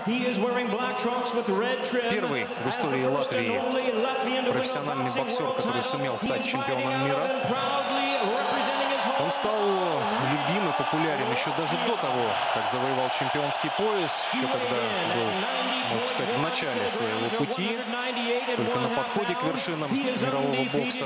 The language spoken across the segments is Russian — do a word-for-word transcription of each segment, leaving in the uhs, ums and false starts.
Первый в истории Латвии профессиональный боксер, который сумел стать чемпионом мира. Он стал любим и популярен еще даже до того, как завоевал чемпионский пояс, еще когда был, можно сказать, в начале своего пути, только на подходе к вершинам мирового бокса.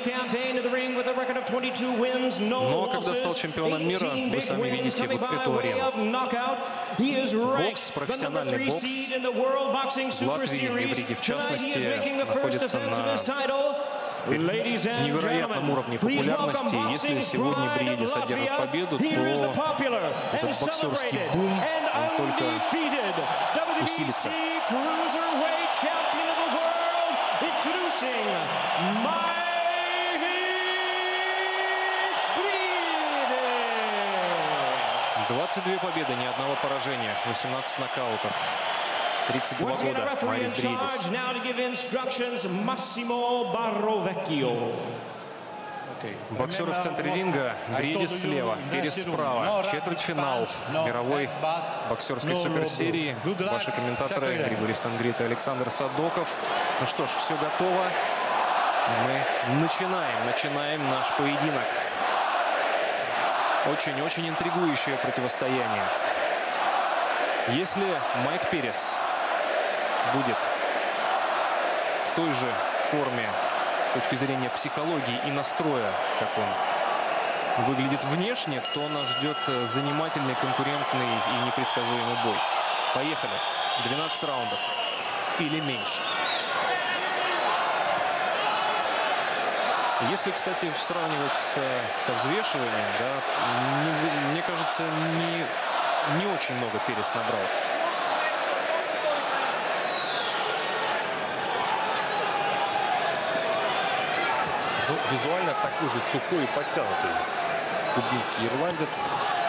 Но когда стал чемпионом мира, вы сами видите вот эту арену. Бокс, профессиональный бокс в Латвии, в Риге в частности, находится на невероятном уровне популярности. Если сегодня Бриедис одержит победу, то этот боксерский бум, он только усилится. двадцать две победы, ни одного поражения, восемнадцать нокаутов. тридцать два года Майрис Бриедис. Боксеры в центре ринга. Бриедис слева, Перес справа. Четвертьфинал мировой боксерской суперсерии. Ваши комментаторы Григорий Стангрит и Александр Садоков. Ну что ж, все готово. Мы начинаем, начинаем наш поединок. Очень-очень интригующее противостояние. Если Майк Перес будет в той же форме с точки зрения психологии и настроя, как он выглядит внешне, то нас ждет занимательный, конкурентный и непредсказуемый бой. Поехали. двенадцать раундов или меньше. Если, кстати, сравнивать со, со взвешиванием, да, не, мне кажется, не, не очень много Перес набрал. Ну, визуально такой же сухой и подтянутый кубинский ирландец.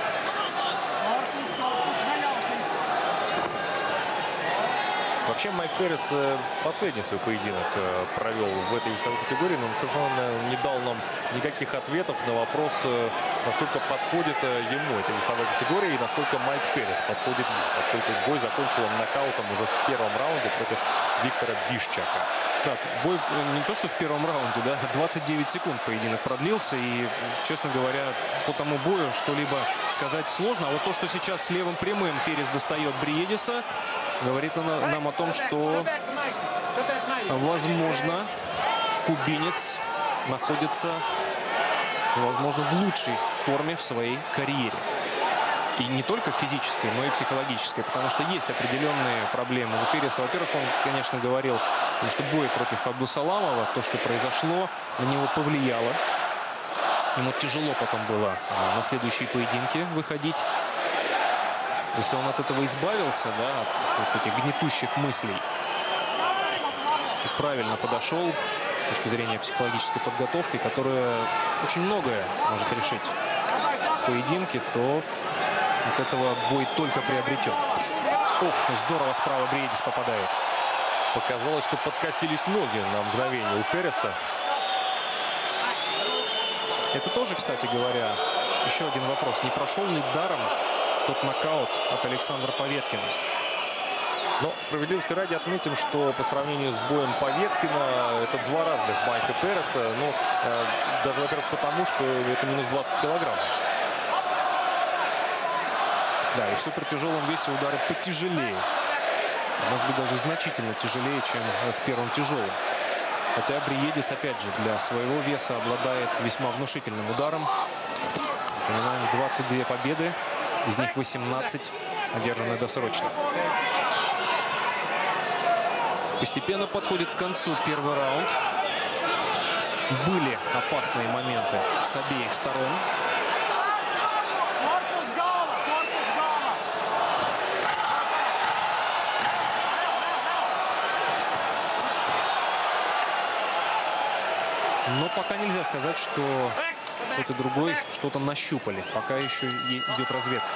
Вообще Майк Перес последний свой поединок провел в этой весовой категории, но он совершенно не дал нам никаких ответов на вопрос, насколько подходит ему эта весовая категория и насколько Майк Перес подходит ему, поскольку бой закончил он нокаутом уже в первом раунде против Виктора Бишчака. Так, бой не то, что в первом раунде, да, двадцать девять секунд поединок продлился, и, честно говоря, по тому бою что-либо сказать сложно. А вот то, что сейчас с левым прямым Перес достает Бриедиса, говорит нам о том, что, возможно, кубинец находится, возможно, в лучшей форме в своей карьере. И не только физической, но и психологической, потому что есть определенные проблемы у Переса. Во-первых, он, конечно, говорил, что бой против Абдусаламова, то, что произошло, на него повлияло. Ему тяжело потом было на следующие поединки выходить. Если он от этого избавился, да, от вот этих гнетущих мыслей, и правильно подошел с точки зрения психологической подготовки, которая очень многое может решить в поединке, то от этого бой только приобретет. Ох, здорово справа Бриедис попадает. Показалось, что подкосились ноги на мгновение у Переса. Это тоже, кстати говоря, еще один вопрос. Не прошел ли даром тот нокаут от Александра Поветкина? Но справедливости ради отметим, что по сравнению с боем Поветкина это два разных Майка Переса. Но э, даже, во-первых, потому что это минус двадцать килограмм. Да, и в супертяжелом весе удары потяжелее. Может быть, даже значительно тяжелее, чем в первом тяжелом. Хотя Бриедис, опять же, для своего веса обладает весьма внушительным ударом. Понимаем, двадцать две победы, из них восемнадцать одержаны досрочно. Постепенно подходит к концу первый раунд. Были опасные моменты с обеих сторон. Но пока нельзя сказать, что кто-то другой что-то нащупали. Пока еще идет разведка.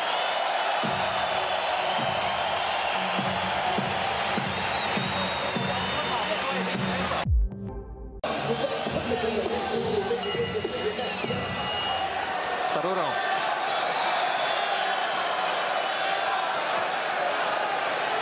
Второй раунд.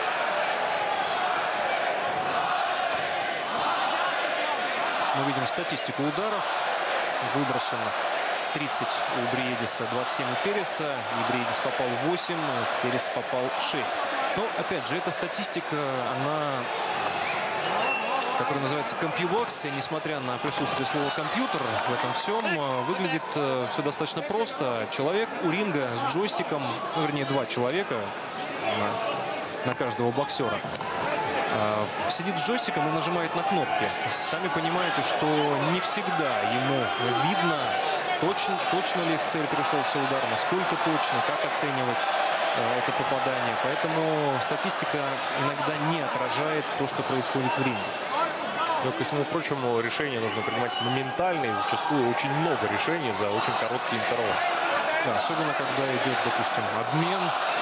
мы видим статистику ударов. Выброшено тридцать у Бриедиса, двадцать семь у Переса. И Бриедис попал восемь, Перес попал шесть. Но, опять же, эта статистика, она, которая называется CompuBox, и несмотря на присутствие слова «компьютер» в этом всем, выглядит все достаточно просто. Человек у ринга с джойстиком, ну, вернее, два человека на, на каждого боксера, сидит с джойстиком и нажимает на кнопки. Сами понимаете, что не всегда ему видно, точно, точно ли в цель пришелся удар, насколько точно, как оценивать это попадание. Поэтому статистика иногда не отражает то, что происходит в ринге. Но, ко всему прочему, решения нужно принимать моментально, и зачастую очень много решений за очень короткий интервал. Да, особенно когда идет, допустим, обмен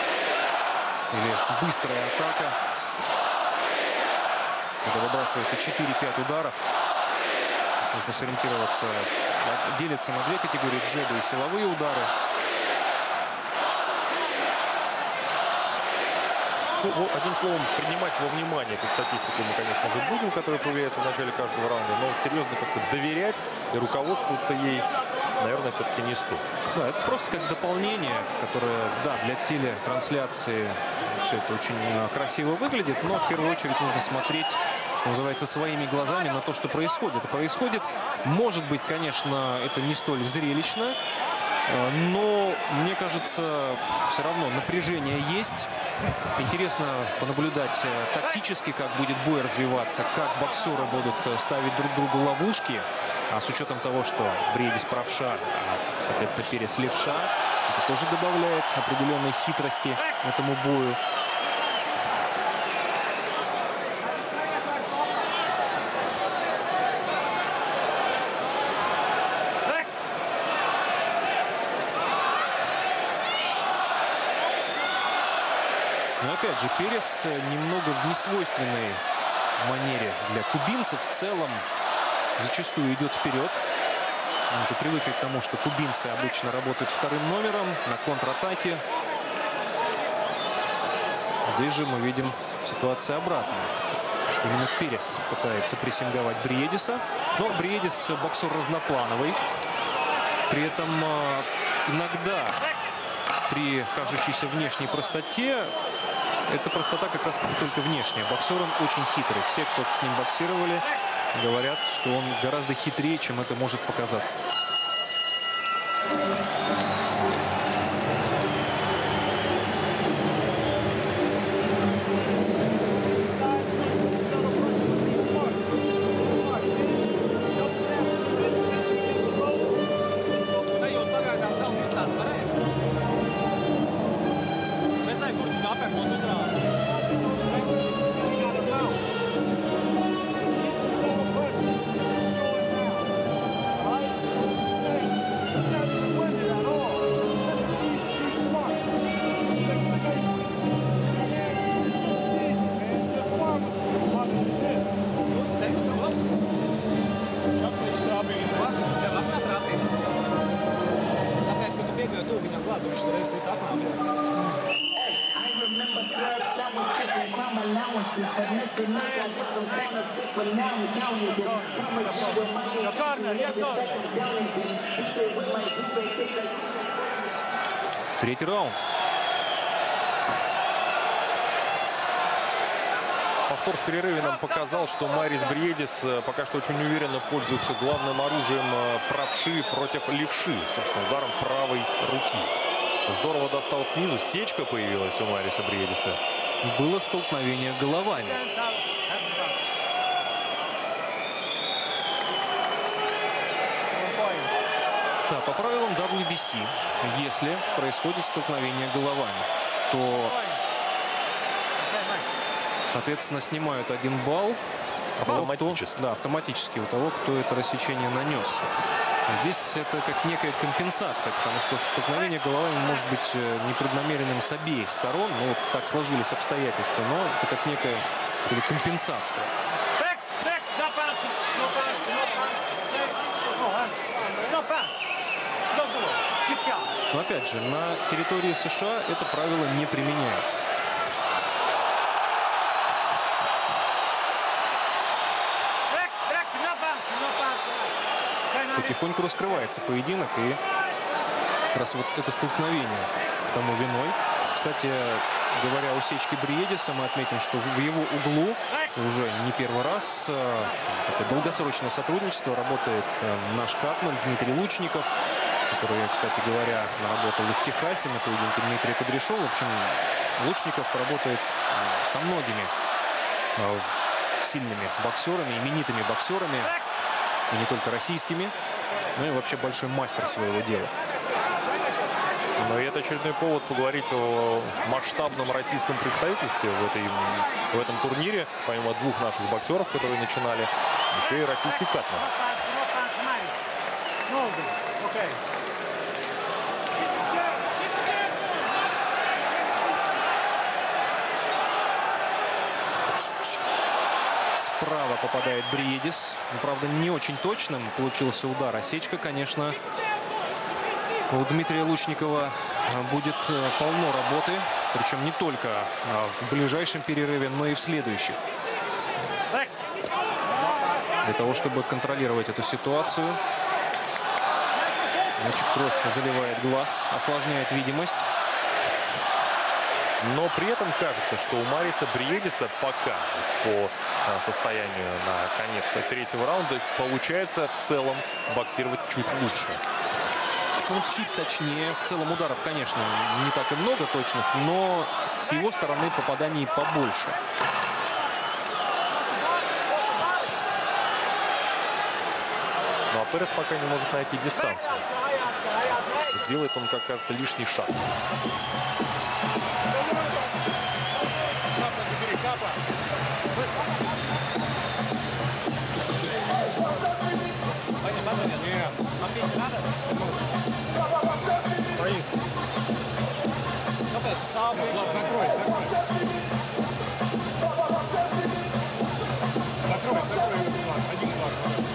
или быстрая атака. Когда выбрасывается четыре-пять ударов, нужно сориентироваться. Делится на две категории: джебы и силовые удары. Ну, одним словом, принимать во внимание эту статистику мы, конечно же, будем, которая появляется в начале каждого раунда, но вот серьезно как-то доверять и руководствоваться ей, наверное, все-таки не стоит. Да, это просто как дополнение, которое, да, для телетрансляции все это очень красиво выглядит, но в первую очередь нужно смотреть, что называется, своими глазами на то, что происходит. И происходит, может быть, конечно, это не столь зрелищно, но, мне кажется, все равно напряжение есть. Интересно понаблюдать тактически, как будет бой развиваться, как боксеры будут ставить друг другу ловушки. А с учетом того, что Бриедис правша, а, соответственно, Перес левша, это тоже добавляет определенной хитрости этому бою. Но опять же, Перес немного в несвойственной манере для кубинцев в целом зачастую идет вперед. Мы уже привыкли к тому, что кубинцы обычно работают вторым номером на контратаке. Здесь же мы видим ситуацию обратную. Именно Перес пытается прессинговать Бриедиса. Но Бриедис боксер разноплановый. При этом иногда при кажущейся внешней простоте эта простота как раз только внешняя. Боксер он очень хитрый. Все, кто с ним боксировали, говорят, что он гораздо хитрее, чем это может показаться. Третий раунд. Повтор в перерыве нам показал, что Майрис Бриедис пока что очень уверенно пользуется главным оружием правши против левши, собственно, ударом правой руки. Здорово достал снизу. Сечка появилась у Майриса Бриедиса. Было столкновение головами. Да, по правилам дабл ю би си, если происходит столкновение головами, то, соответственно, снимают один балл. Автоматически. Кто, да, автоматически у того, кто это рассечение нанес. Здесь это как некая компенсация, потому что столкновение головами может быть непреднамеренным с обеих сторон. Ну, вот так сложились обстоятельства, но это как некая компенсация. Но опять же, на территории США это правило не применяется. потихоньку раскрывается поединок. И как раз вот это столкновение тому виной. Кстати, говоря о сечке Бриедиса, мы отметим, что в его углу уже не первый раз такое долгосрочное сотрудничество. Работает наш катман Дмитрий Лучников, который, кстати говоря, работал и в Техасе на поединке Дмитрия Кудряшова. В общем, Лучников работает со многими сильными боксерами, именитыми боксерами, и не только российскими, но и вообще большой мастер своего дела. Но это очередной повод поговорить о масштабном российском представительстве в, этой, в этом турнире. Помимо двух наших боксеров, которые начинали, еще и российский катман. Справа попадает Бриедис. Но, правда, не очень точным получился удар. Осечка, конечно, у Дмитрия Лучникова будет полно работы. Причем не только в ближайшем перерыве, но и в следующих. Для того, чтобы контролировать эту ситуацию. Значит, кровь заливает глаз, осложняет видимость. Но при этом кажется, что у Мариса Бриедиса пока по состоянию на конец третьего раунда получается в целом боксировать чуть лучше. Он чуть точнее. В целом ударов, конечно, не так и много точных, но с его стороны попаданий побольше. Ну а Перес пока не может найти дистанцию. Делает он, как кажется, лишний шаг. Влад, закрой, закрой. Закрой, закрой, Влад. Один Влад.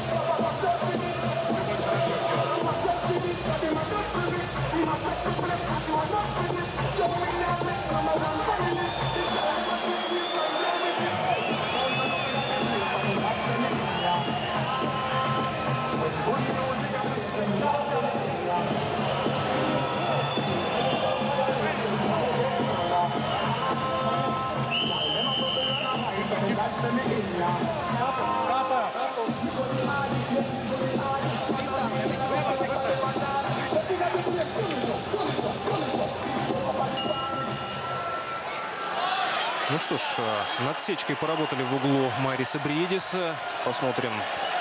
Ну что ж, над сечкой поработали в углу Мариса Бриедиса. Посмотрим,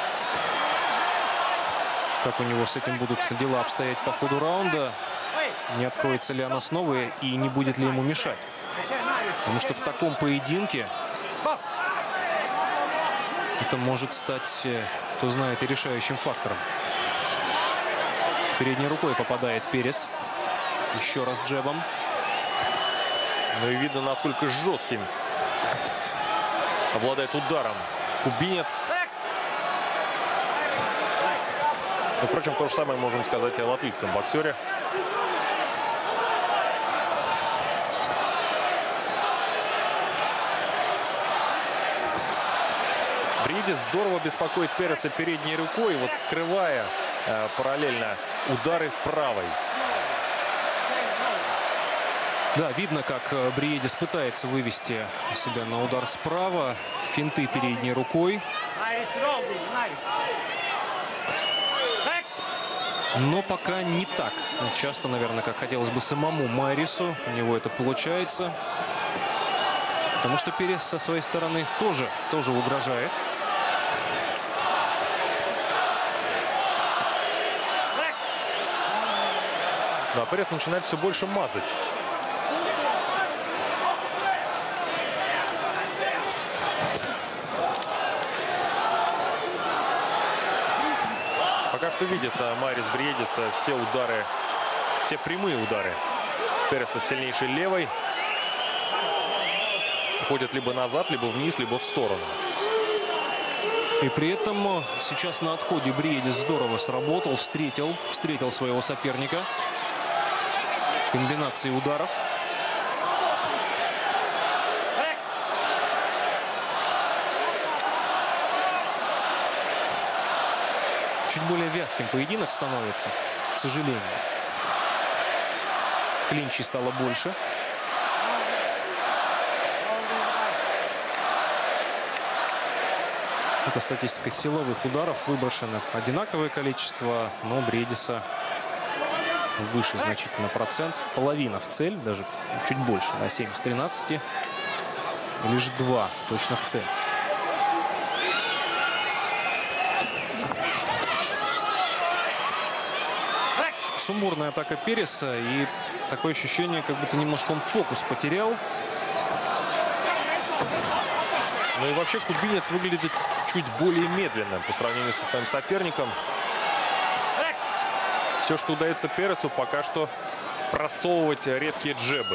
как у него с этим будут дела обстоять по ходу раунда. Не откроется ли она снова и не будет ли ему мешать. Потому что в таком поединке это может стать, кто знает, и решающим фактором. Передней рукой попадает Перес. Еще раз джебом. Ну и видно, насколько жестким обладает ударом кубинец. Ну, впрочем, то же самое можем сказать и о латвийском боксере. Бриедис здорово беспокоит Переса передней рукой, вот скрывая э, параллельно удары правой. Да, видно, как Бриедис пытается вывести себя на удар справа. Финты передней рукой. Но пока не так часто, наверное, как хотелось бы самому Марису. У него это получается. Потому что Перес со своей стороны тоже, тоже угрожает. Да, Перес начинает все больше мазать. Пока что видит Марис Бриедис все удары, все прямые удары Переса сильнейшей левой. Уходят либо назад, либо вниз, либо в сторону. И при этом сейчас на отходе Бриедис здорово сработал, встретил, встретил своего соперника. Комбинации ударов. чуть более вязким поединок становится, к сожалению. Клинчей стало больше. Это статистика силовых ударов. Выброшено одинаковое количество, но Бриедиса выше значительно процент. Половина в цель, даже чуть больше, на семь из тринадцати. Лишь два точно в цель. Сумбурная атака Переса, и такое ощущение, как будто немножко он фокус потерял. Ну и вообще кубинец выглядит чуть более медленно по сравнению со своим соперником. Все, что удается Пересу, пока что просовывать редкие джебы.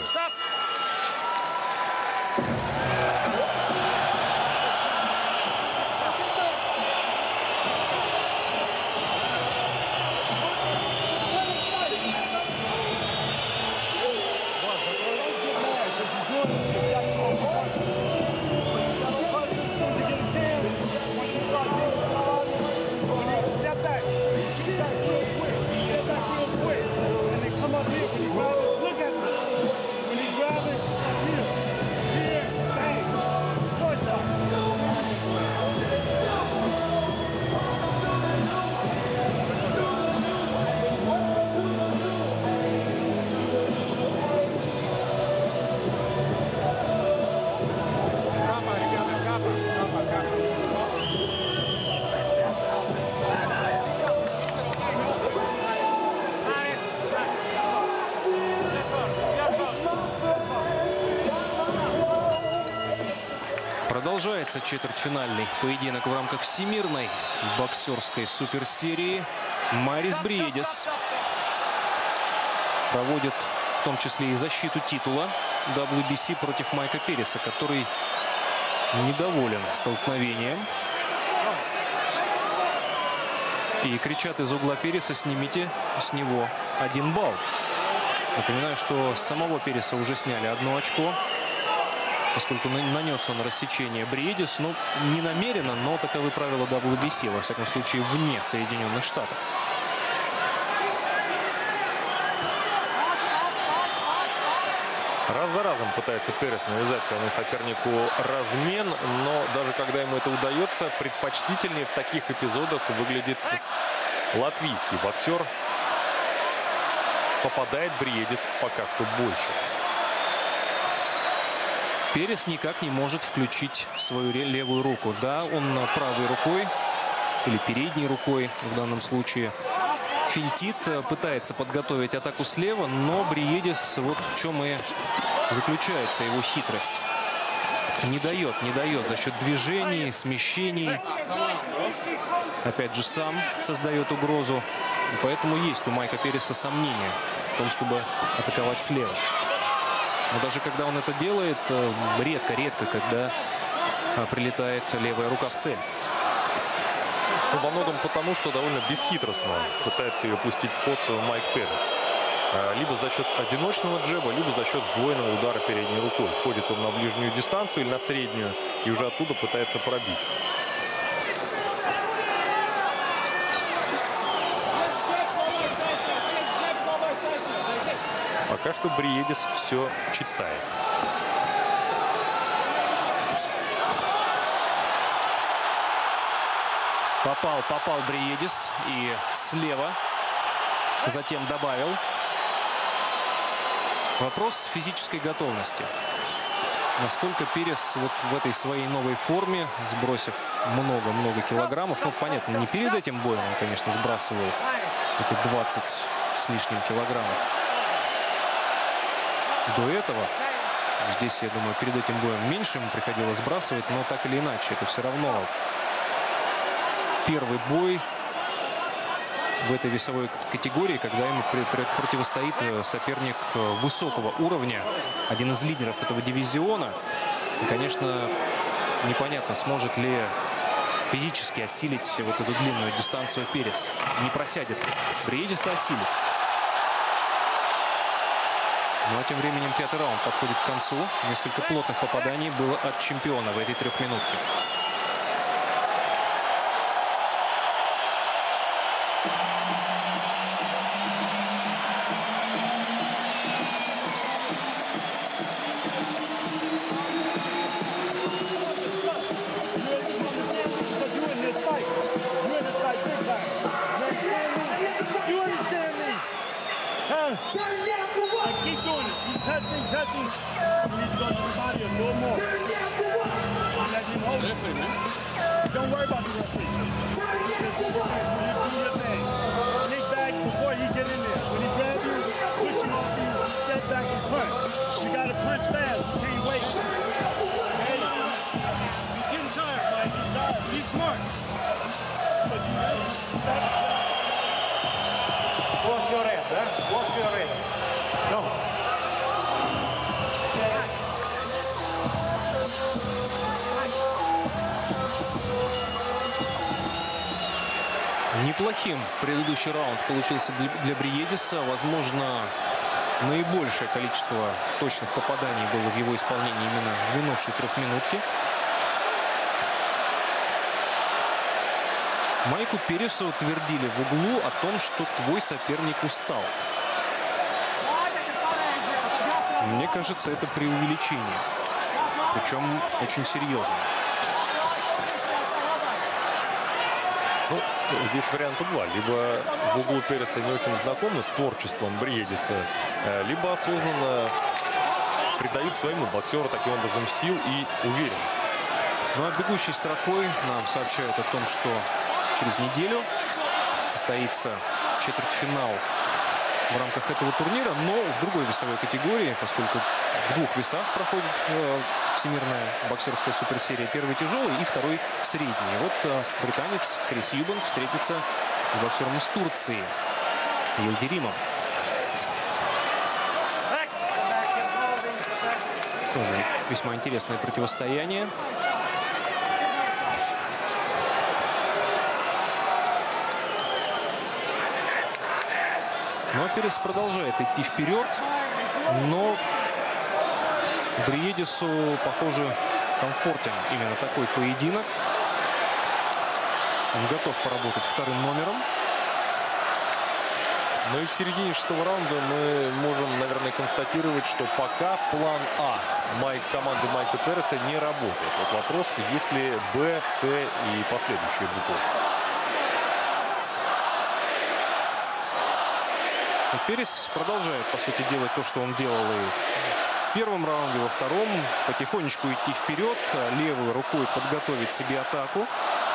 Продолжается четвертьфинальный поединок в рамках всемирной боксерской суперсерии. Майрис Бриедис проводит в том числе и защиту титула дабл ю би си против Майка Переса, который недоволен столкновением. И кричат из угла Переса: снимите с него один балл. Напоминаю, что с самого Переса уже сняли одно очко, поскольку нанес он рассечение Бриедис. Ну, не намеренно, но таковы правила дабл ю би си, во всяком случае, вне Соединенных Штатов. Раз за разом пытается Перес навязать своему сопернику размен, но даже когда ему это удается, предпочтительнее в таких эпизодах выглядит латвийский боксер. Попадает Бриедис пока что больше. Перес никак не может включить свою левую руку. Да, он правой рукой или передней рукой в данном случае финтит, пытается подготовить атаку слева, но Бриедис, вот в чем и заключается его хитрость. Не дает, не дает за счет движений, смещений. Опять же, сам создает угрозу. И поэтому есть у Майка Переса сомнения в том, чтобы атаковать слева. Но даже когда он это делает, редко-редко, когда прилетает левая рука в цель. Ну, во многом потому, что довольно бесхитростно пытается ее пустить в ход Майк Перес. Либо за счет одиночного джеба, либо за счет сдвоенного удара передней рукой. Входит он на ближнюю дистанцию или на среднюю, и уже оттуда пытается пробить. Пока что Бриедис все читает. Попал, попал Бриедис и слева. Затем добавил. Вопрос физической готовности. Насколько Перес вот в этой своей новой форме, сбросив много-много килограммов, ну, понятно, не перед этим боем он, конечно, сбрасывал эти двадцать с лишним килограммов. До этого, здесь, я думаю, перед этим боем меньше ему приходилось сбрасывать, но так или иначе, это все равно первый бой в этой весовой категории, когда ему противостоит соперник высокого уровня, один из лидеров этого дивизиона. И, конечно, непонятно, сможет ли физически осилить вот эту длинную дистанцию Перес. Не просядет ли. Бриедис-то осилит. Ну а тем временем пятый раунд подходит к концу. Несколько плотных попаданий было от чемпиона в этой трехминутке. referee, man. Don't worry about the referee. Do your thing. Kick back before he get in there. When he grab you, push him off you, step back and punch. You got to punch fast. You can't wait. Hey, he's getting tired, Mike. He's tired. He's smart. But you know, Watch your head, huh? Watch your head. Go. Неплохим предыдущий раунд получился для, для Бриедиса. Возможно, наибольшее количество точных попаданий было в его исполнении именно в минувшей трехминутке. Майку Пересу утвердили в углу о том, что твой соперник устал. Мне кажется, это преувеличение. Причем очень серьезно. Ну, здесь варианта два. Либо в углу Переса не очень знакомы с творчеством Бриедиса, либо осознанно придают своему боксеру таким образом сил и уверенность. Ну а бегущей строкой нам сообщают о том, что через неделю состоится четвертьфинал в рамках этого турнира, но в другой весовой категории, поскольку в двух весах проходит э, всемирная боксерская суперсерия. Первый тяжелый и второй средний. И вот э, британец Крис Юбанк встретится с боксером из Турции Йылдиримом. Тоже весьма интересное противостояние. Но Перес продолжает идти вперед, но Бриедису, похоже, комфортен именно такой поединок. Он готов поработать вторым номером. Ну и в середине шестого раунда мы можем, наверное, констатировать, что пока план А Майк, команды Майка Переса не работает. Вот вопрос, есть ли Б, С и последующие буквы. Перес продолжает, по сути, делать то, что он делал и в первом раунде, во втором. Потихонечку идти вперед, левой рукой подготовить себе атаку.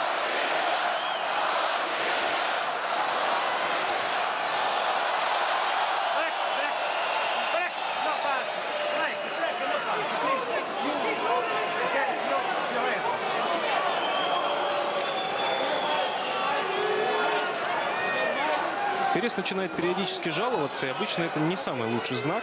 Перес начинает периодически жаловаться, и обычно это не самый лучший знак.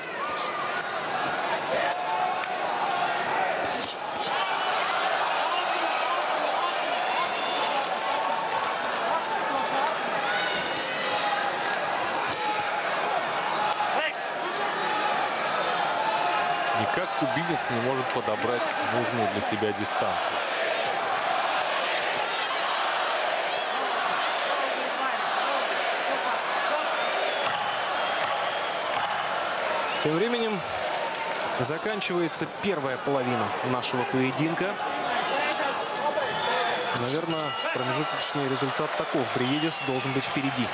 Никак кубинец не может подобрать нужную для себя дистанцию. Тем временем заканчивается первая половина нашего поединка. Наверное, промежуточный результат таков. Бриедис должен быть впереди.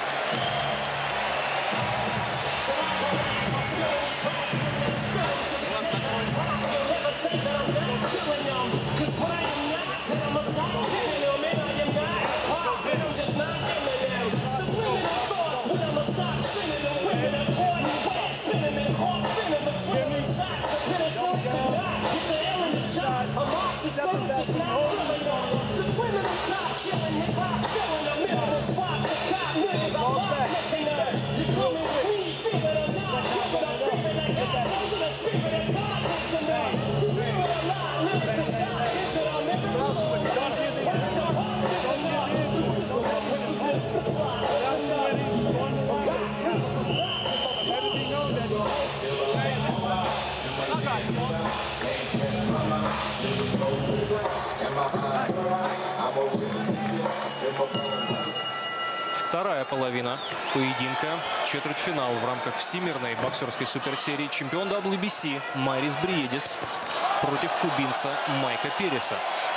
Вторая половина поединка. Четвертьфинал в рамках всемирной боксерской суперсерии. Чемпион дабл ю би си Майрис Бриедис против кубинца Майка Переса.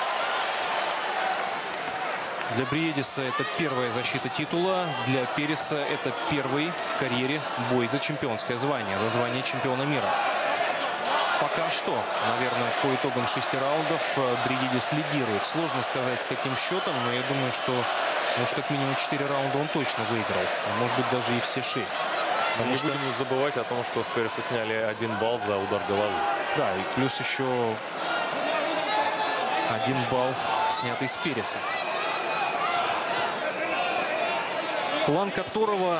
Для Бриедиса это первая защита титула. Для Переса это первый в карьере бой за чемпионское звание, за звание чемпиона мира. Пока что, наверное, по итогам шести раундов Бриедис лидирует. Сложно сказать, с каким счетом, но я думаю, что, может, как минимум четыре раунда он точно выиграл. А может быть, даже и все шесть. Но не что... будем забывать о том, что с Переса сняли один балл за удар головы. Да, и плюс еще один балл, снятый с Переса. План которого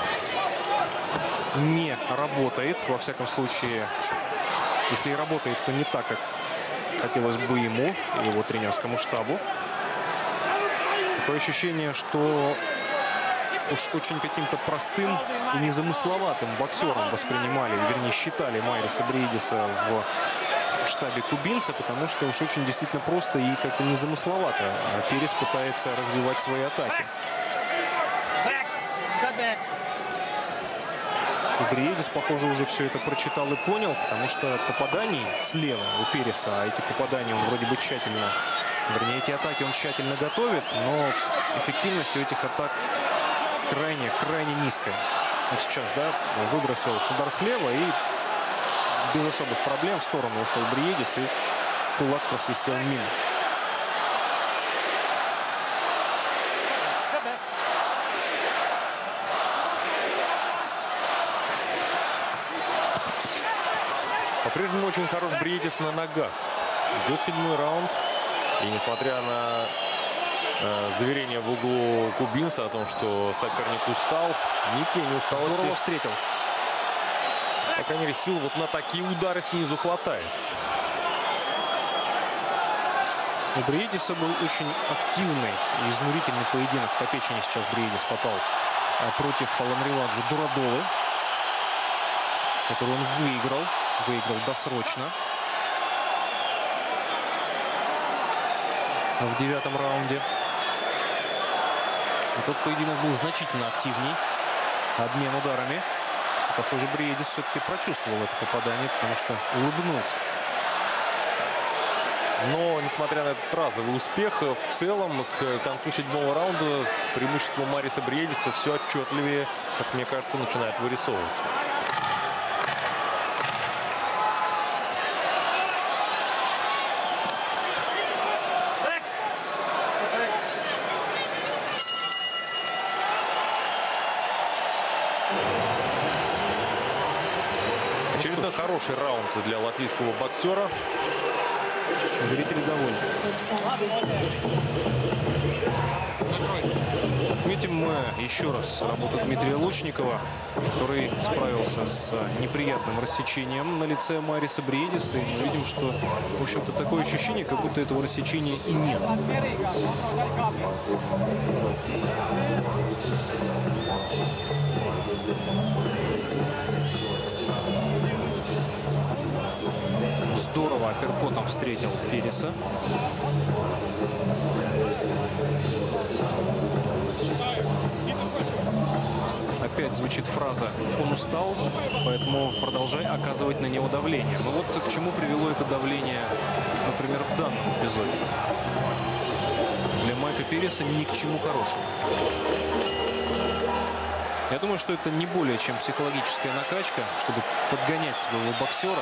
не работает, во всяком случае, если и работает, то не так, как хотелось бы ему и его тренерскому штабу. Такое ощущение, что уж очень каким-то простым и незамысловатым боксером воспринимали, вернее, считали Майриса Бриедиса в штабе кубинца, потому что уж очень действительно просто и как-то незамысловато Перес пытается развивать свои атаки. И Бриедис, похоже, уже все это прочитал и понял, потому что попаданий слева у Переса, а эти попадания он вроде бы тщательно, вернее, эти атаки он тщательно готовит, но эффективность у этих атак крайне, крайне низкая. Вот сейчас, да, выбросил удар слева и без особых проблем в сторону ушел Бриедис, и кулак просвистел мимо. По-прежнему очень хорош Бриедис на ногах. Идет седьмой раунд. И несмотря на э, заверение в углу кубинца о том, что соперник устал, ни тени усталости. Здорово встретил. По крайней мере, сил вот на такие удары снизу хватает. У Бриедиса был очень активный и изнурительный поединок. По печени сейчас Бриедис попал против Аланриваджи Дурадолы, который он выиграл. Выиграл досрочно. В девятом раунде. И тот поединок был значительно активней. Обмен ударами. Похоже, Бриедис все-таки прочувствовал это попадание, потому что улыбнулся. Но, несмотря на этот разовый успех, в целом к концу седьмого раунда преимущество Майриса Бриедиса все отчетливее, как мне кажется, начинает вырисовываться. Очередной хороший раунд для латвийского боксера. Зрители довольны. Отметим мы еще раз работу Дмитрия Лучникова, который справился с неприятным рассечением на лице Майриса Бриедиса. И мы видим, что, в общем-то, такое ощущение, как будто этого рассечения и нет. Здорово апперкотом встретил Переса. Опять звучит фраза «он устал, поэтому продолжай оказывать на него давление». Но вот к чему привело это давление, например, в данном эпизоде. Для Майка Переса ни к чему хорошему. Я думаю, что это не более чем психологическая накачка, чтобы подгонять своего боксера.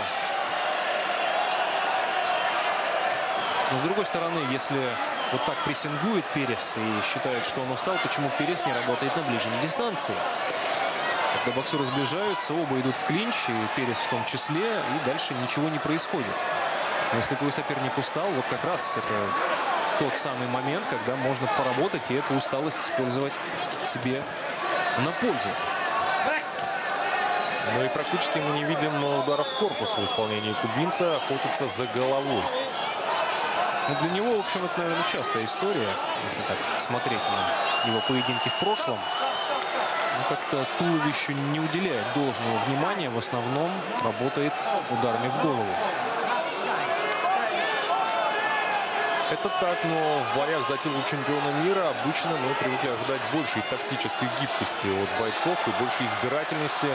Но с другой стороны, если вот так прессингует Перес и считает, что он устал, почему Перес не работает на ближней дистанции? Когда боксеры сближаются, оба идут в клинч, и Перес в том числе, и дальше ничего не происходит. Но если твой соперник устал, вот как раз это тот самый момент, когда можно поработать и эту усталость использовать себе на пользу. Ну и практически мы не видим ударов в корпус в исполнении кубинца, охотится за головой. Но для него, в общем, это, наверное, частая история, если так смотреть на его поединки в прошлом. Но как-то туловищу не уделяет должного внимания, в основном работает ударами в голову. Это так, но в боях за титул чемпиона мира обычно мы привыкли ожидать большей тактической гибкости от бойцов и большей избирательности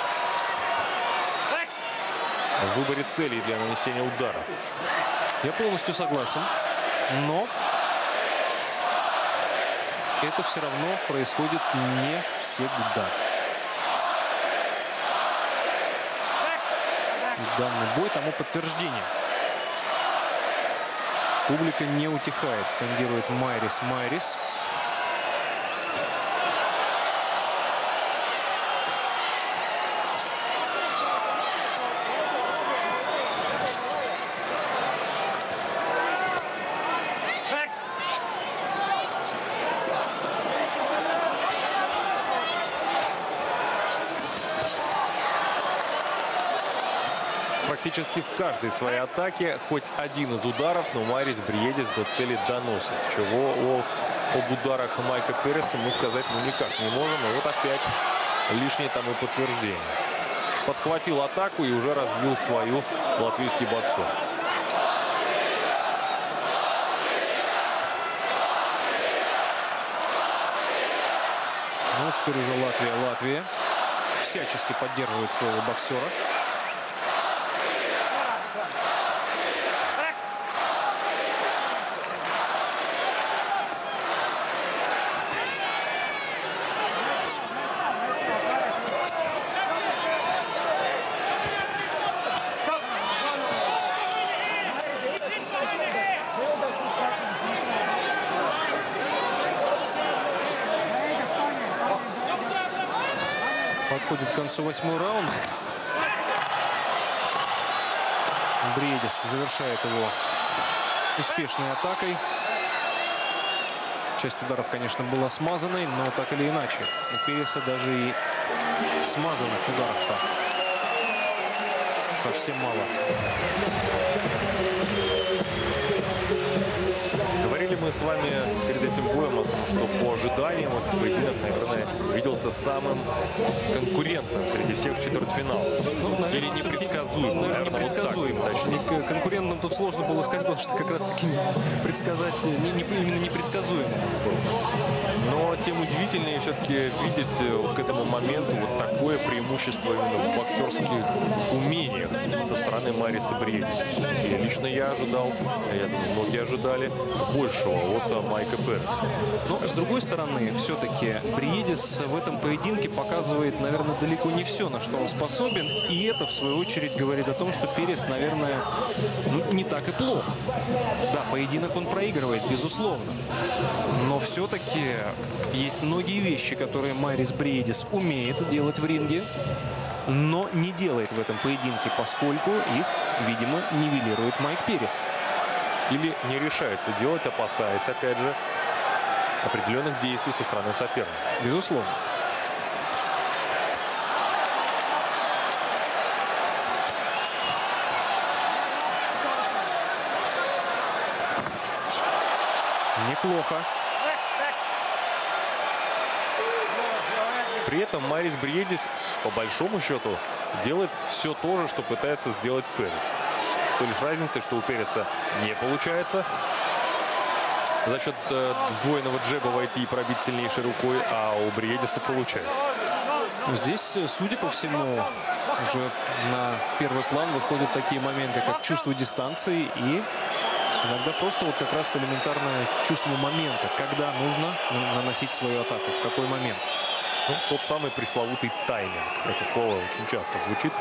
в выборе целей для нанесения ударов. Я полностью согласен, но это все равно происходит не всегда. данный бой. Тому подтверждение. Публика не утихает, скандирует «Майрис, Майрис». Практически в каждой своей атаке хоть один из ударов, но Майрис Бриедис до цели доносит. Чего о, об ударах Майка Переса мы сказать ну, никак не можем. И вот опять лишнее тому подтверждение. Подхватил атаку и уже развил свою латвийский боксер. Ну, теперь уже Латвия, Латвия всячески поддерживает своего боксера. Подходит к концу восьмой раунд. Бриедис завершает его успешной атакой. Часть ударов, конечно, была смазанной, но так или иначе. У Переса даже и смазанных ударов-то совсем мало. Говорили мы с вами перед этим боем о том, что по ожиданиям этот поединок, наверное, виделся самым конкурентным среди всех четвертьфиналов. Ну, или непредсказуемым. Наверное, непредсказуемым. Вот так, конкурентным тут сложно было сказать, потому что как раз-таки предсказать не, не, именно непредсказуемым был. Но тем удивительнее все-таки видеть вот к этому моменту вот такое преимущество именно в боксерских умениях со стороны Майриса Бриедиса. И лично я ожидал, я думаю, многие ожидали большего от Майка Переса. Но, с другой стороны, все-таки Бриедис в этом поединке показывает, наверное, далеко не все, на что он способен. И это, в свою очередь, говорит о том, что Перес, наверное, ну, не так и плохо. Да, поединок он проигрывает, безусловно. Но все-таки есть многие вещи, которые Майрис Бриедис умеет делать в ринге, но не делает в этом поединке, поскольку их, видимо, нивелирует Майк Перес. Или не решается делать, опасаясь, опять же, определенных действий со стороны соперника. Безусловно. Неплохо. При этом Майрис Бриедис, по большому счету, делает все то же, что пытается сделать Перес. С той лишь разницей, что у Переса не получается за счет э, сдвоенного джеба войти и пробить сильнейшей рукой, а у Бриедиса получается. Здесь, судя по всему, уже на первый план выходят такие моменты, как чувство дистанции и иногда просто вот как раз элементарное чувство момента, когда нужно наносить свою атаку, в какой момент. Ну, тот самый пресловутый тайминг. Это слово очень часто звучит.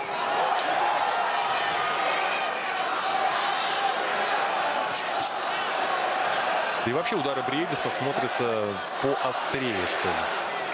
Да и вообще удары Бриедиса смотрятся поострее, что ли.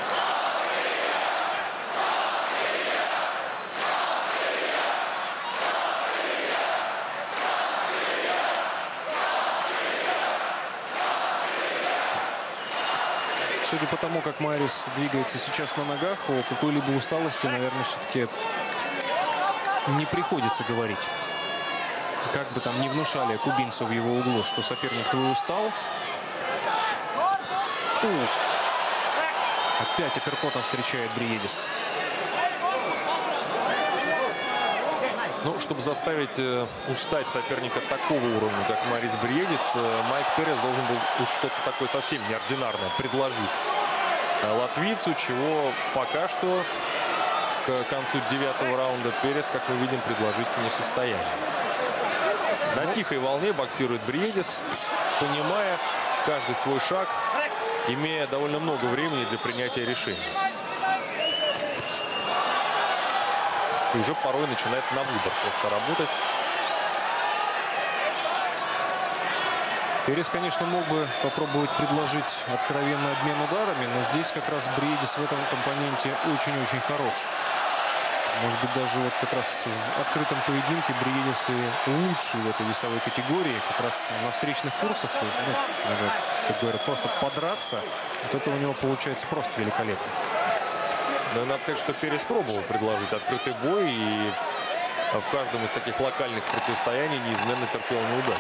Судя по тому, как Майрис двигается сейчас на ногах, о какой-либо усталости, наверное, все-таки не приходится говорить. Как бы там ни внушали кубинцу в его углу, что соперник твой устал. Ух. Опять апперкотом встречает Бриедис. Ну, чтобы заставить э, устать соперника такого уровня, как Майрис Бриедис, э, Майк Перес должен был уж что-то такое совсем неординарное предложить э, латвийцу, чего пока что к концу девятого раунда Перес, как мы видим, предложить не в состоянии. На тихой волне боксирует Бриедис, понимая каждый свой шаг, имея довольно много времени для принятия решений. и уже порой начинает на выбор просто работать. Перес, конечно, мог бы попробовать предложить откровенный обмен ударами, но здесь как раз Бриедис в этом компоненте очень-очень хорош. Может быть, даже вот как раз в открытом поединке Бриедис и лучший в этой весовой категории. Как раз на встречных курсах, ну, как говорят, просто подраться. Вот это у него получается просто великолепно. Но надо сказать, что Перес пробовал предложить открытый бой. И в каждом из таких локальных противостояний неизменно терпел неудачу.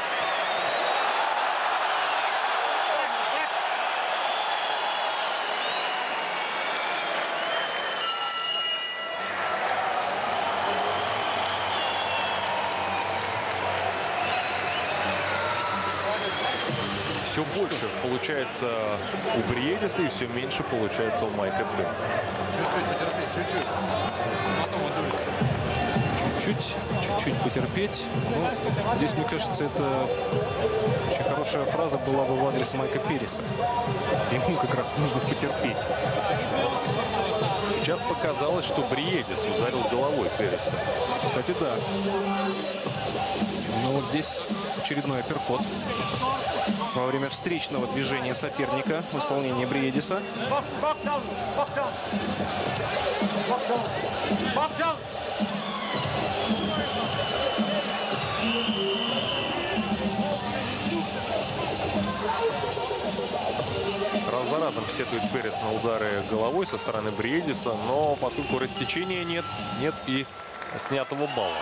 Все больше получается у Бриедиса и все меньше получается у Майка Беннеса. Чуть-чуть потерпеть, чуть-чуть. Потом выдуется. Чуть-чуть, чуть-чуть потерпеть. Ну, здесь, мне кажется, это очень хорошая фраза была бы в адрес Майка Переса. Ему как раз нужно потерпеть. Сейчас показалось, что Бриедис ударил головой Переса. Кстати, да. Но вот здесь очередной апперкот во время встречного движения соперника в исполнении Бриедиса. Раз за разом сетует Перес на удары головой со стороны Бриедиса, но поскольку рассечения нет, нет и снятого балла.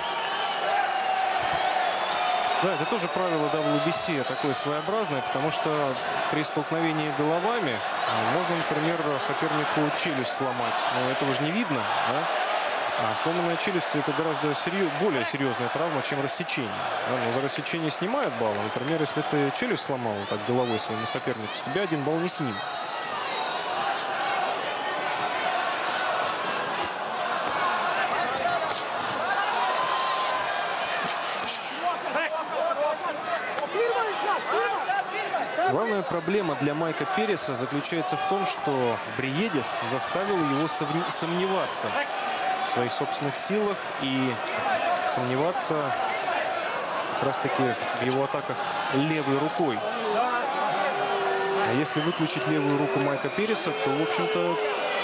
Да, это тоже правило дабл ю би си такое своеобразное, потому что при столкновении головами можно, например, сопернику челюсть сломать. Но этого же не видно, да? А сломанная челюсть — это гораздо серьез... более серьезная травма, чем рассечение. Да? Но за рассечение снимают баллы. Например, если ты челюсть сломал вот так головой своему сопернику, с тебя один балл не снимут. Главная проблема для Майка Переса заключается в том, что Бриедис заставил его сомневаться в своих собственных силах и сомневаться как раз-таки в его атаках левой рукой. А если выключить левую руку Майка Переса, то, в общем-то,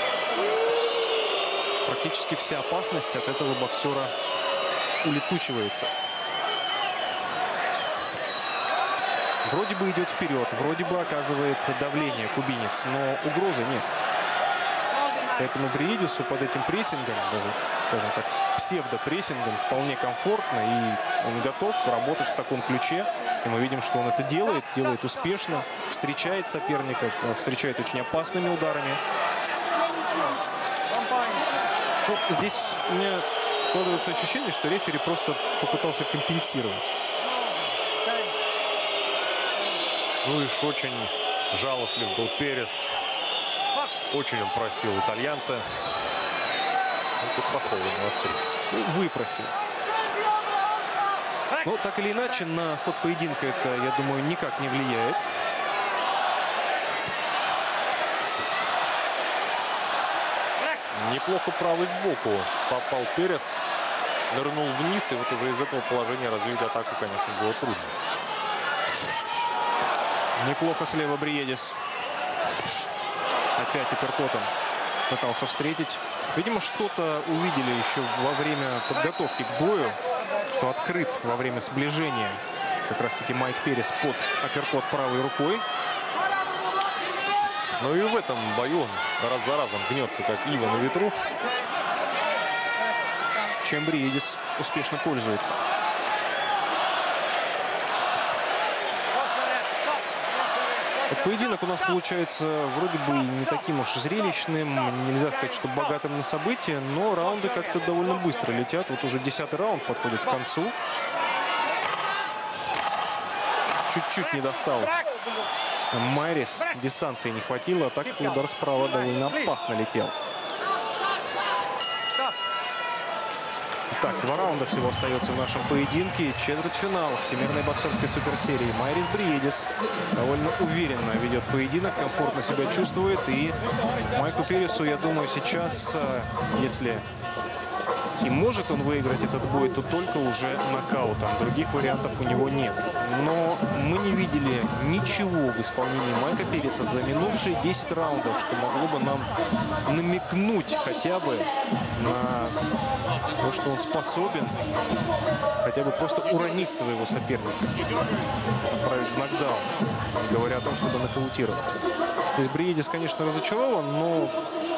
практически вся опасность от этого боксера улетучивается. Вроде бы идет вперед, вроде бы оказывает давление кубинец, но угрозы нет. Поэтому Бриедису под этим прессингом, даже, скажем так, псевдопрессингом, вполне комфортно, и он готов работать в таком ключе. И мы видим, что он это делает, делает успешно, встречает соперника, встречает очень опасными ударами. Ну, здесь у меня складывается ощущение, что рефери просто попытался компенсировать. Ну и очень жалостлив был Перес. Очень он просил итальянца. Он тут пошел ему навстречу. Выпросил. Но так или иначе, на ход поединка это, я думаю, никак не влияет. Неплохо правый сбоку попал Перес. Нырнул вниз, и вот уже из этого положения развить атаку, конечно, было трудно. Неплохо слева Бриедис. Опять апперкотом пытался встретить. Видимо, что-то увидели еще во время подготовки к бою, что открыт во время сближения как раз-таки Майк Перес под апперкот правой рукой. Но и в этом бою он раз за разом гнется, как ива на ветру. Чем Бриедис успешно пользуется. Поединок у нас получается вроде бы не таким уж зрелищным, нельзя сказать, что богатым на события, но раунды как-то довольно быстро летят. Вот уже десятый раунд подходит к концу. Чуть-чуть не достал Майрис, дистанции не хватило, а так удар справа довольно опасно летел. Так, два раунда всего остается в нашем поединке. Четвертьфинал Всемирной боксерской суперсерии. Майрис Бриедис довольно уверенно ведет поединок, комфортно себя чувствует. И Майку Пересу, я думаю, сейчас, если и может он выиграть этот бой, то только уже нокаутом. Других вариантов у него нет. Но мы не видели ничего в исполнении Майка Переса за минувшие десять раундов, что могло бы нам намекнуть хотя бы на то, что он способен хотя бы просто уронить своего соперника, отправить в нокдаун, говоря о том, чтобы нокаутировать. То есть Бриедис, конечно, разочарован, но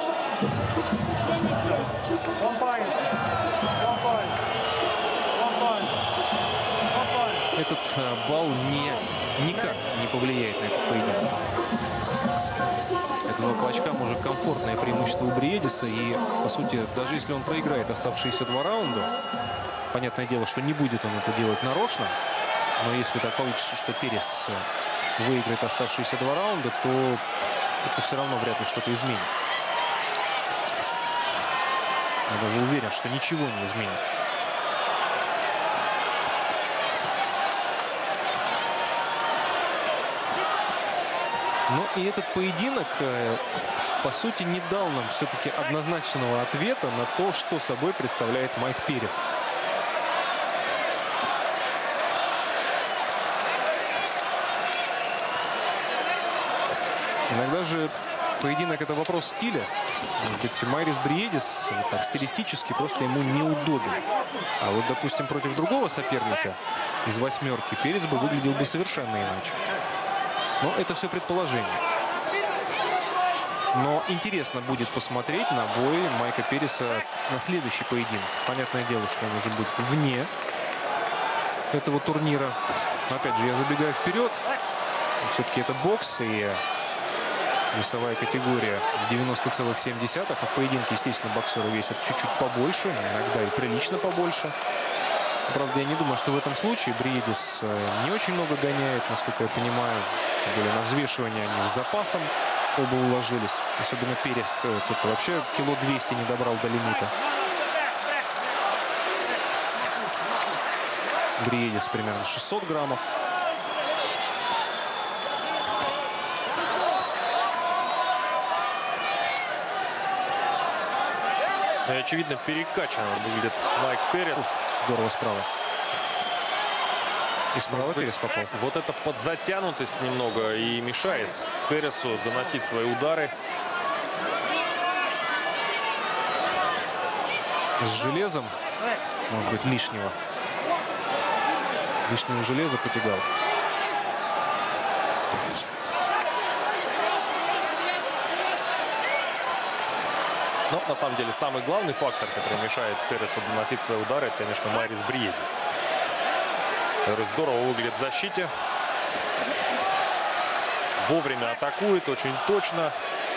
этот балл не, никак не повлияет на этот поединок. Это два клочка может комфортное преимущество у Бриедиса. И, по сути, даже если он проиграет оставшиеся два раунда, понятное дело, что не будет он это делать нарочно. Но если так получится, что Перес выиграет оставшиеся два раунда, то это все равно вряд ли что-то изменит. Я даже уверен, что ничего не изменит. Но и этот поединок, по сути, не дал нам все-таки однозначного ответа на то, что собой представляет Майк Перес. Иногда же поединок — это вопрос стиля. Может быть, Майрис Бриедис так стилистически просто ему неудобен. А вот, допустим, против другого соперника из восьмерки Перес бы выглядел бы совершенно иначе. Но это все предположение. Но интересно будет посмотреть на бой Майка Переса на следующий поединок. Понятное дело, что он уже будет вне этого турнира. Но, опять же, я забегаю вперед. Все-таки это бокс и весовая категория девяносто целых семь десятых. А в поединке, естественно, боксеры весят чуть-чуть побольше, иногда и прилично побольше. Правда, я не думаю, что в этом случае Бриедис не очень много гоняет, насколько я понимаю. Были на взвешивание они с запасом оба уложились. Особенно Перес тут вообще кило двести не добрал до лимита. Бриедис примерно шестьсот граммов. И, очевидно, перекачан выглядит Майк Перес. Ух, здорово справа. И справа Перес попал. Вот эта подзатянутость немного и мешает Пересу заносить свои удары. С железом, может быть, лишнего. Лишнего железа потягал. Но, на самом деле, самый главный фактор, который мешает Пересу наносить свои удары, это, конечно, Майрис Бриедис. Который здорово выглядит в защите. Вовремя атакует, очень точно.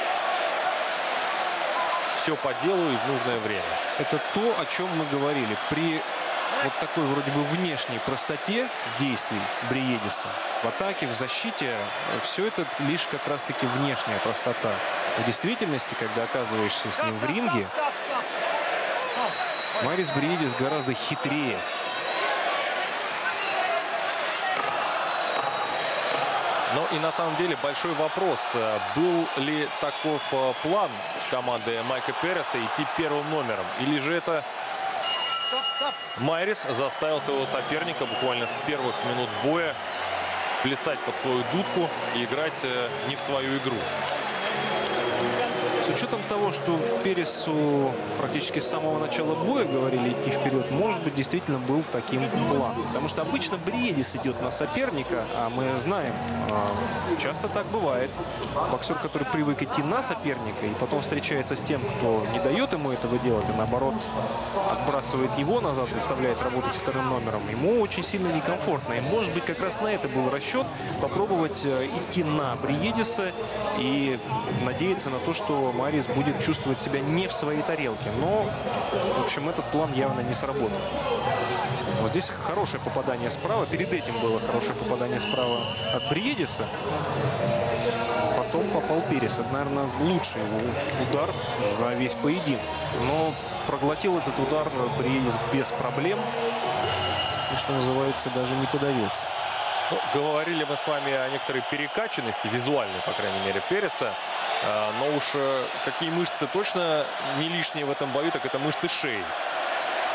Все по делу и в нужное время. Это то, о чем мы говорили. При вот такой вроде бы внешней простоте действий Бриедиса в атаке, в защите, все это лишь как раз-таки внешняя простота. В действительности, когда оказываешься с ним в ринге, Майрис Бриедис гораздо хитрее. Ну и на самом деле большой вопрос, был ли таков план команды Майка Переса идти первым номером, или же это Майрис заставил своего соперника буквально с первых минут боя плясать под свою дудку и играть не в свою игру. С учетом того, что Пересу практически с самого начала боя говорили идти вперед, может быть, действительно был таким план. Потому что обычно Бриедис идет на соперника, а мы знаем, часто так бывает. Боксер, который привык идти на соперника и потом встречается с тем, кто не дает ему этого делать, и наоборот отбрасывает его назад, заставляет работать вторым номером, ему очень сильно некомфортно. И может быть, как раз на это был расчет, попробовать идти на Бриедиса и надеяться на то, что Майрис будет чувствовать себя не в своей тарелке. Но, в общем, этот план явно не сработал. Вот здесь хорошее попадание справа. Перед этим было хорошее попадание справа от Бриедиса. Потом попал Перес. Это, наверное, лучший его удар за весь поединок. Но проглотил этот удар Бриедис без проблем. И, что называется, даже не подавился. Ну, говорили мы с вами о некоторой перекачанности, визуальной, по крайней мере, Переса. Но уж какие мышцы точно не лишние в этом бою, так это мышцы шеи.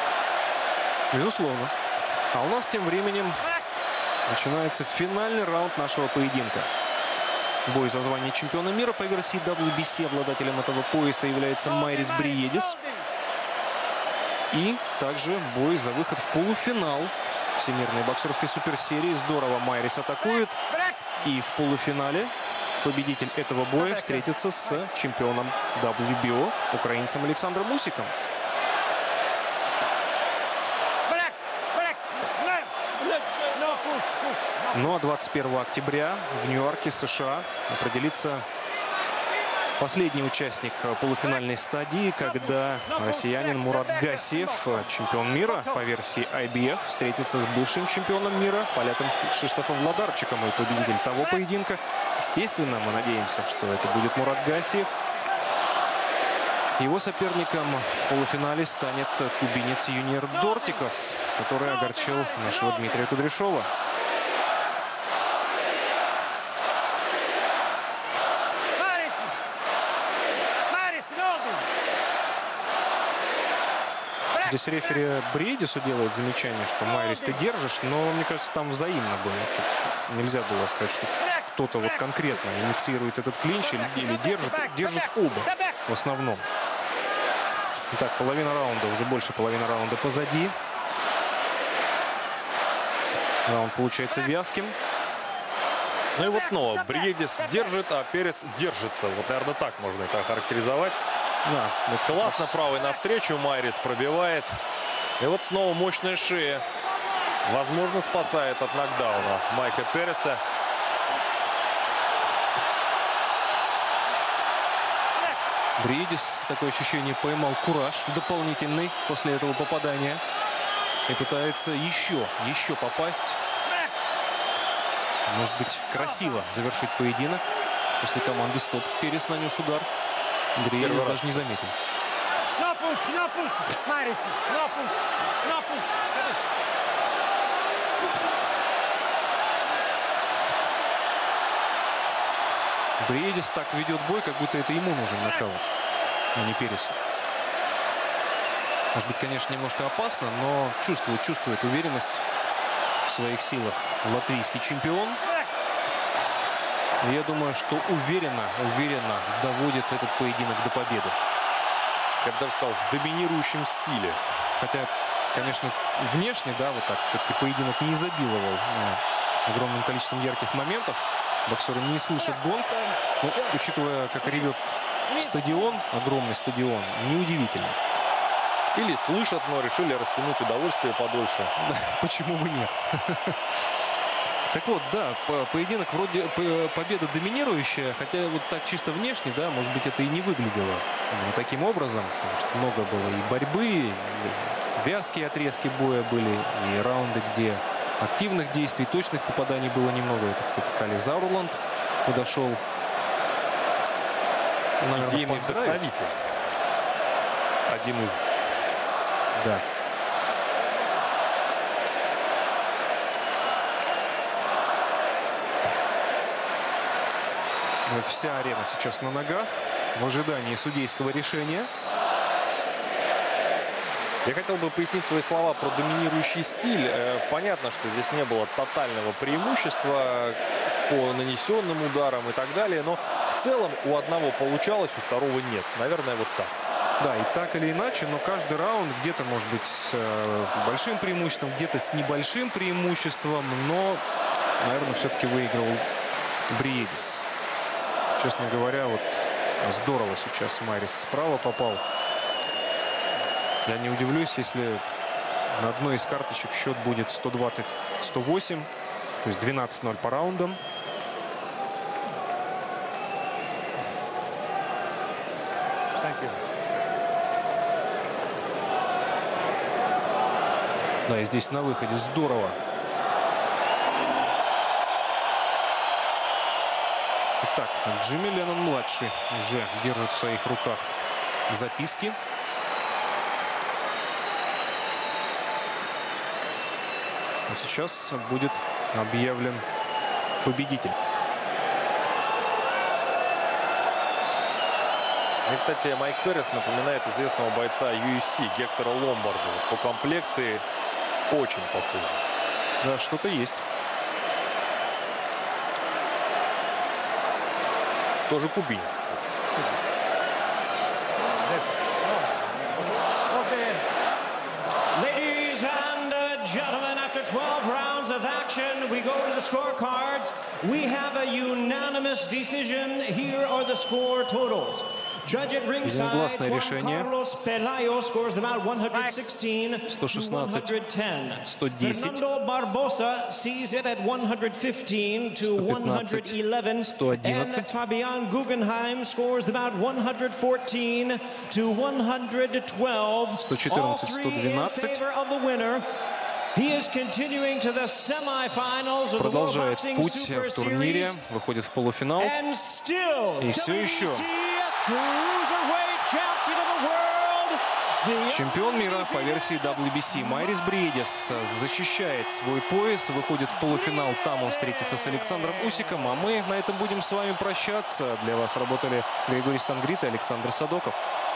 Безусловно. А у нас тем временем начинается финальный раунд нашего поединка. Бой за звание чемпиона мира по версии дабл ю би си. Обладателем этого пояса является Майрис Бриедис. И также бой за выход в полуфинал Всемирной боксерской суперсерии. Здорово Майрис атакует. И в полуфинале победитель этого боя встретится с чемпионом дабл ю би о, украинцем Александром Усиком. Ну а двадцать первого октября в Нью-Йорке, США, определится последний участник полуфинальной стадии, когда россиянин Мурат Гасиев, чемпион мира по версии ай би эф, встретится с бывшим чемпионом мира, поляком Кшиштофом Владарчиком. И победитель того поединка, естественно, мы надеемся, что это будет Мурат Гасиев. Его соперником в полуфинале станет кубинец Юниер Дортикас, который огорчил нашего Дмитрия Кудряшова. Здесь рефери Бриедису делает замечание, что Майрис, ты держишь, но, мне кажется, там взаимно было. Тут нельзя было сказать, что кто-то вот конкретно инициирует этот клинч или, или держит, держит оба в основном. Итак, половина раунда, уже больше половины раунда позади. Раунд получается вязким. Ну и вот снова Бриедис держит, а Перес держится. Вот, наверное, так можно это охарактеризовать. Да, классно правой навстречу Майрис пробивает. И вот снова мощная шея. Возможно, спасает от нокдауна Майка Переса. Бриедис, такое ощущение, поймал кураж дополнительный после этого попадания. И пытается еще, еще попасть. Может быть, красиво завершить поединок. После команды стоп Перес нанес удар. Бриедис даже не заметил. Бриедис так ведет бой, как будто это ему нужен нокаут, а не Пересу. Может быть, конечно, немножко опасно, но чувствует, чувствует уверенность в своих силах латвийский чемпион. Я думаю, что уверенно, уверенно доводит этот поединок до победы. Я бы даже сказал, в доминирующем стиле. Хотя, конечно, внешне, да, вот так все-таки поединок не изобиловал а, огромным количеством ярких моментов. Боксеры не слышат гонг. Но, учитывая, как ревет стадион, огромный стадион, неудивительно. Или слышат, но решили растянуть удовольствие подольше. Да, почему бы нет? Так вот, да, поединок вроде победа доминирующая, хотя вот так чисто внешне, да, может быть, это и не выглядело ну, таким образом, потому что много было и борьбы, и вязкие отрезки боя были, и раунды, где активных действий, точных попаданий было немного. Это, кстати, Кали Зауруланд подошел. Идейный вдохновитель. Один из... Да. Вся арена сейчас на ногах в ожидании судейского решения. Я хотел бы пояснить свои слова про доминирующий стиль. Понятно, что здесь не было тотального преимущества по нанесенным ударам и так далее. Но в целом у одного получалось, у второго нет. Наверное, вот так. Да, и так или иначе, но каждый раунд где-то, может быть, с большим преимуществом, где-то с небольшим преимуществом. Но, наверное, все-таки выиграл Бриедис. Честно говоря, вот здорово сейчас Майрис справа попал. Я не удивлюсь, если на одной из карточек счет будет сто двадцать — сто восемь. То есть двенадцать ноль по раундам. Да, и здесь на выходе здорово. Итак, Джимми Леннон-младший уже держит в своих руках записки. А сейчас будет объявлен победитель. Мне, кстати, Майк Перес напоминает известного бойца ю эф си Гектора Ломбарда. По комплекции Очень похоже. Да, что-то есть. Тоже кубинец, кстати. Ladies and uh, gentlemen, after twelve rounds of action, we go to the scorecards. We have a unanimous decision. Here are the score totals. Judge at ringside, Единогласное Juan решение. Carlos Pelayo scores them out one sixteen сто шестнадцать, to one ten. сто десять. Fernando Barbosa sees it at one fifteen to one eleven. сто And одиннадцать. Fabian Guggenheim scores them out one fourteen to one twelve. сто четырнадцать, All сто three in двенадцать. favor of the winner. He is continuing to the semifinals of the World Продолжает Boxing путь Super в турнире, Series. выходит в полуфинал. And still, И все еще cruiserweight champion of the world, the чемпион мира по версии дабл ю би си Майрис Бриедис защищает свой пояс, выходит в полуфинал. Там он встретится с Александром Усиком. А мы на этом будем с вами прощаться. Для вас работали Григорий Стангрит и Александр Садоков.